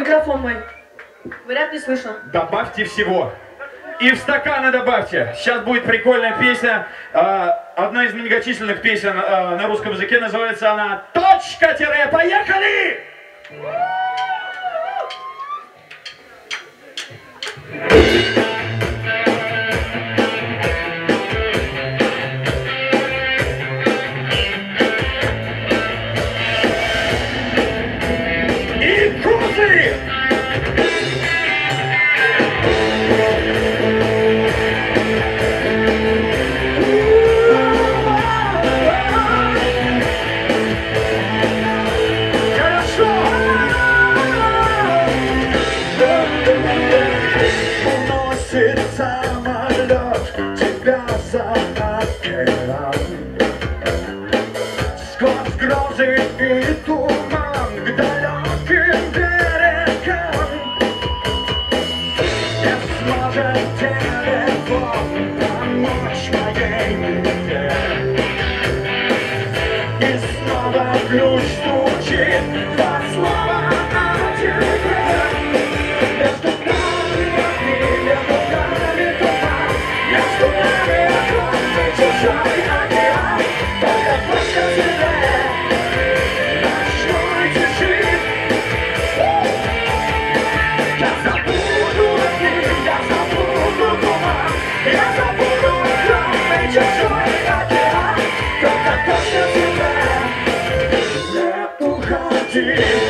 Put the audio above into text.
микрофон мой. Вряд ли слышно. Добавьте всего. И в стаканы добавьте. Сейчас будет прикольная песня. Одна из многочисленных песен на русском языке. Называется она «Точка-поехали!» И кузы! Самолет тебя за океан, сквозь грозы и туман к далеким берегам. Не сможет телефон помочь моей беде, и снова ключ стучит два слова о тебе. Yeah.